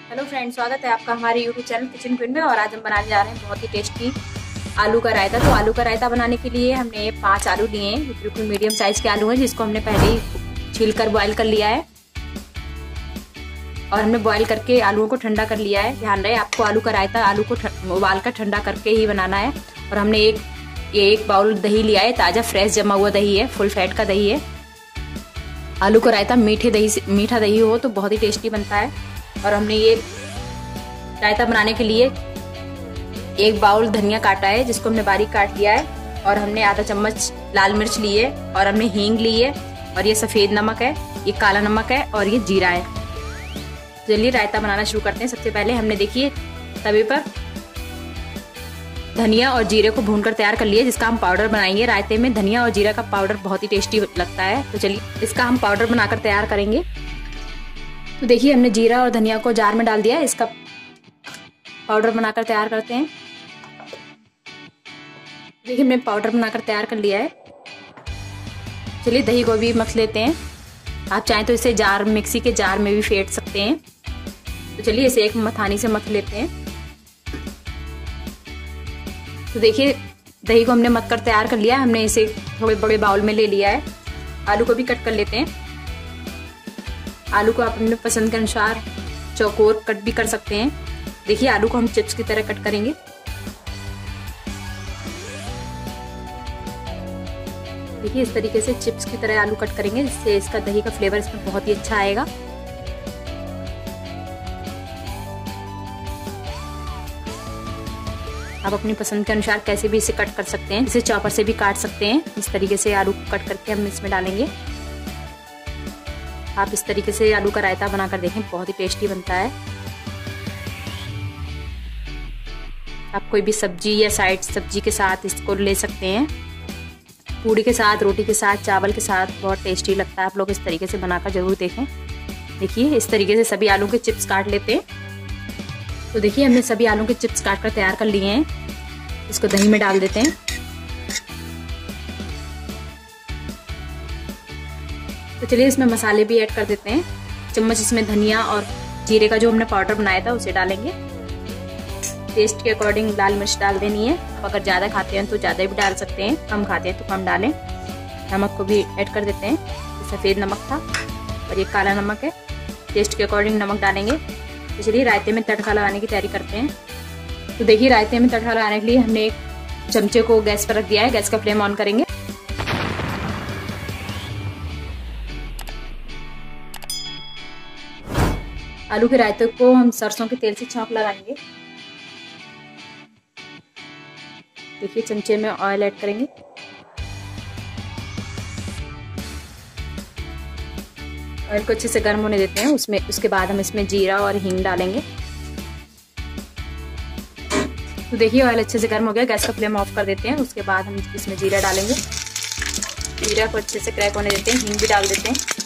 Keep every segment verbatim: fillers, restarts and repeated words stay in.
Hello friends, स्वागत है आपका हमारे यूट्यूब चैनल किचन क्वीन में। और आज हम बनाने जा रहे हैं बहुत ही टेस्टी आलू का रायता। तो आलू का रायता बनाने के लिए हमने पांच आलू लिए हैं, बिल्कुल मीडियम साइज के आलू हैं, जिसको हमने पहले ही छील कर बॉयल कर लिया है। और हमने बॉयल करके आलूओं को ठंडा कर लिया है। ध्यान रहे आपको आलू का रायता आलू को उबाल कर ठंडा करके ही बनाना है। और हमने एक ये एक बाउल दही लिया है, ताज़ा फ्रेश जमा हुआ दही है, फुल फैट का दही है। आलू का रायता मीठे दही से मीठा दही हो तो बहुत ही टेस्टी बनता है। और हमने ये रायता बनाने के लिए एक बाउल धनिया काटा है, जिसको हमने बारीक काट लिया है। और हमने आधा चम्मच लाल मिर्च ली है, और हमने हींग ली है, और ये सफ़ेद नमक है, ये काला नमक है, और ये जीरा है। चलिए रायता बनाना शुरू करते हैं। सबसे पहले हमने देखिए तवे पर धनिया और जीरे को भूनकर तैयार कर लिया, जिसका हम पाउडर बनाएंगे। रायते में धनिया और जीरा का पाउडर बहुत ही टेस्टी लगता है। तो चलिए इसका हम पाउडर बनाकर तैयार करेंगे। तो देखिए हमने जीरा और धनिया को जार में डाल दिया है, इसका पाउडर बनाकर तैयार करते हैं। देखिए हमने पाउडर बनाकर तैयार कर लिया है। चलिए दही को भी मथ लेते हैं। आप चाहें तो इसे जार मिक्सी के जार में भी फेंट सकते हैं। तो चलिए इसे एक मथानी से मथ लेते हैं। तो देखिए दही को हमने मथ कर तैयार कर लिया है। हमने इसे थोड़े बड़े बाउल में ले लिया है। आलू को भी कट कर लेते हैं। आलू को आप अपने पसंद के अनुसार चौकोर कट भी कर सकते हैं। देखिए आलू को हम चिप्स की तरह कट करेंगे। देखिए इस तरीके से चिप्स की तरह आलू कट करेंगे, जिससे इसका दही का फ्लेवर इसमें बहुत ही अच्छा आएगा। आप अपनी पसंद के अनुसार कैसे भी इसे कट कर सकते हैं। इसे चॉपर से भी काट सकते हैं। इस तरीके से आलू को कट करके हम इसमें डालेंगे। आप इस तरीके से आलू का रायता बनाकर देखें, बहुत ही टेस्टी बनता है। आप कोई भी सब्जी या साइड सब्जी के साथ इसको ले सकते हैं। पूड़ी के साथ, रोटी के साथ, चावल के साथ बहुत टेस्टी लगता है। आप लोग इस तरीके से बनाकर जरूर देखें। देखिए इस तरीके से सभी आलू के चिप्स काट लेते हैं। तो देखिए हमने सभी आलू के चिप्स काट कर तैयार कर लिए हैं। इसको दही में डाल देते हैं। तो चलिए इसमें मसाले भी ऐड कर देते हैं। चम्मच इसमें धनिया और जीरे का जो हमने पाउडर बनाया था उसे डालेंगे। टेस्ट के अकॉर्डिंग लाल मिर्च डाल देनी है। अगर ज़्यादा खाते हैं तो ज़्यादा भी डाल सकते हैं, कम खाते हैं तो कम डालें। नमक को भी ऐड कर देते हैं। सफ़ेद नमक था और ये काला नमक है। टेस्ट के अकॉर्डिंग नमक डालेंगे। तो चलिए रायते में तड़का लगाने की तैयारी करते हैं। तो देखिए रायते में तड़का लगाने के लिए हमने एक चमचे को गैस पर रख दिया है। गैस का फ्लेम ऑन करेंगे। आलू के रायते को हम सरसों के तेल से छौंक लगाएंगे। देखिए चमचे में ऑयल ऐड करेंगे। ऑयल को अच्छे से गर्म होने देते हैं। उसमें उसके बाद हम इसमें जीरा और हींग डालेंगे। तो देखिए ऑयल अच्छे से गर्म हो गया। गैस का फ्लेम ऑफ कर देते हैं। उसके बाद हम इसमें जीरा डालेंगे। जीरा को अच्छे से क्रैक होने देते हैं। हींग भी डाल देते हैं।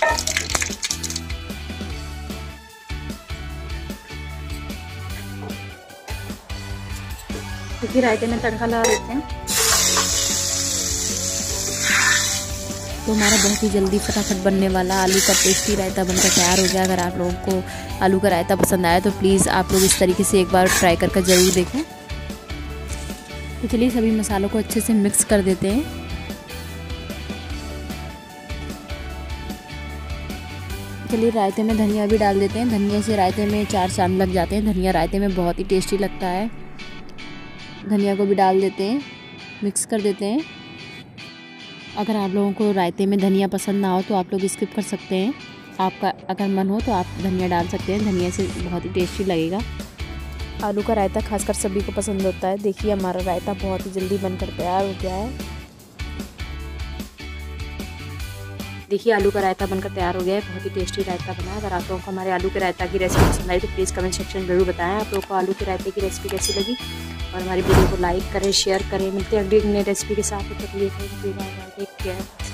देखिए रायते में तड़का लगा देते हैं। तो हमारा बहुत ही जल्दी फटाफट बनने वाला आलू का टेस्टी रायता बनकर तैयार हो गया। अगर आप लोगों को आलू का रायता पसंद आया तो प्लीज़ आप लोग इस तरीके से एक बार ट्राई करके ज़रूर देखें। तो चलिए सभी मसालों को अच्छे से मिक्स कर देते हैं। चलिए रायते में धनिया भी डाल देते हैं। धनिया से रायते में चार चांद लग जाते हैं। धनिया रायते में बहुत ही टेस्टी लगता है। धनिया को भी डाल देते हैं, मिक्स कर देते हैं। अगर आप लोगों को रायते में धनिया पसंद ना हो तो आप लोग स्किप कर सकते हैं। आपका अगर मन हो तो आप धनिया डाल सकते हैं। धनिया से बहुत ही टेस्टी लगेगा। आलू का रायता खासकर सभी को पसंद होता है। देखिए हमारा रायता बहुत ही जल्दी बनकर तैयार हो गया है। देखिए आलू का रायता बनकर तैयार हो गया है। बहुत ही टेस्टी रायता बना है। अगर आप लोगों को हमारे आलू के रायता की रेसिपी पसंद आई तो प्लीज़ कमेंट सेक्शन में जरूर बताएं आप लोगों को आलू के रायते की रेसिपी कैसी लगी। और हमारी वीडियो को लाइक करें, शेयर करें। मिलते हैं अगली नई रेसिपी के साथ। तब तक के लिए टेक केयर।